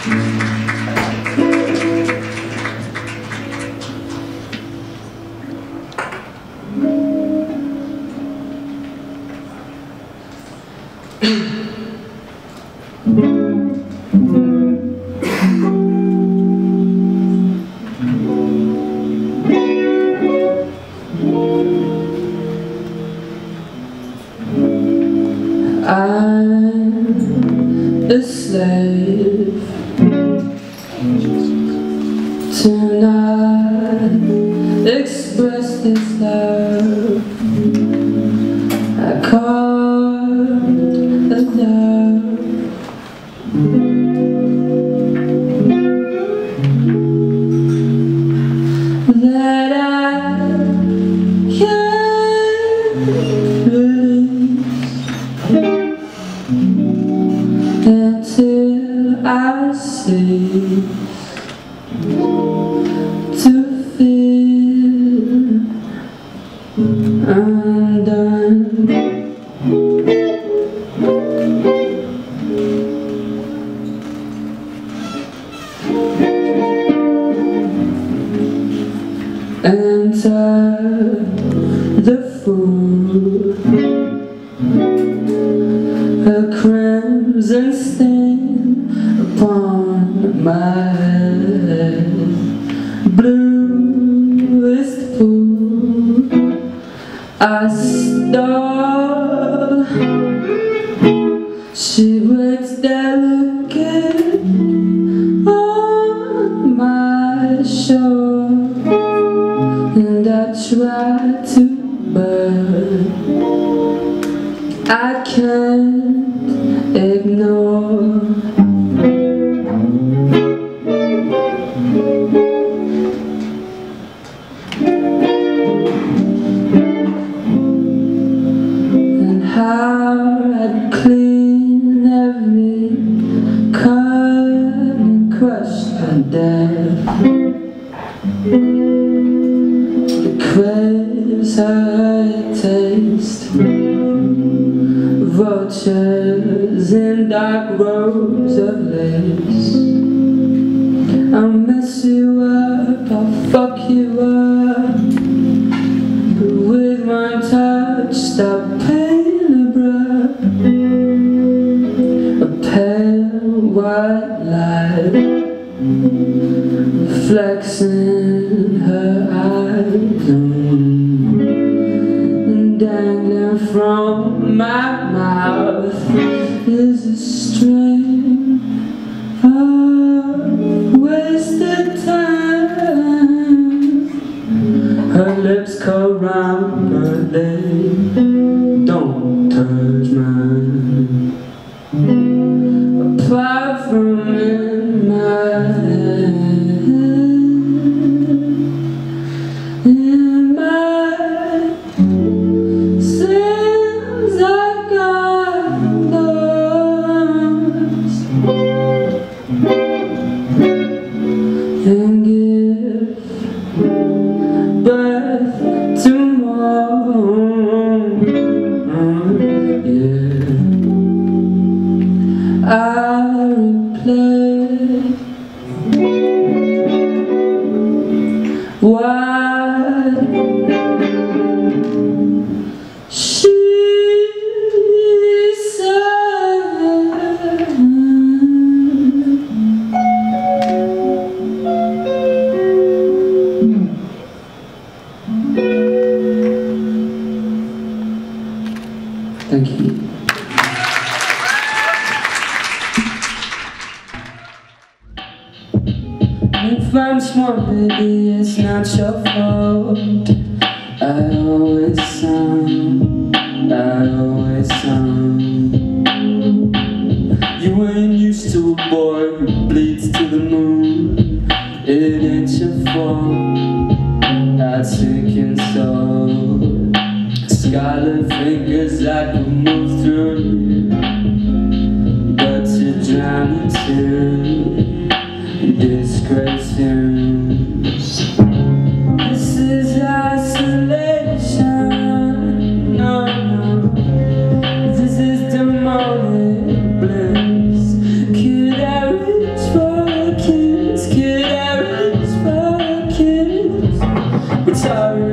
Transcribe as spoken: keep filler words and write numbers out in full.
I'm a slave to not express this love I call a love. That I can't release until I cease to feel undone. Enter the fool, a crimson stain upon my head. Bluest pool I stole. She waits there looking on my shore, and I try to burn. I can't ignore. And how I'd clean every cut and crush her death. Craves her taste, vultures in dark robes of lace. I'll mess you up, I'll fuck you up, but with one touch stop pain abrupt. A pale white light reflects in her eyes, and dangling from my mouth is a string of wasted time. Her lips curl round, but they don't touch mine. Apart from in my hand, in my sins I got lost, and give birth to more. Yeah, I replay what she said. Thank you. If I'm smart, baby, it's not your fault. I always sound, I always sound. You ain't used to a boy who bleeds to the moon. It ain't your fault, that sinking soul. Scarlet fingers that will move through you, but to drown into disgrace fumes. This is isolation, no, no. This is demonic bliss. Could I reach for sorry.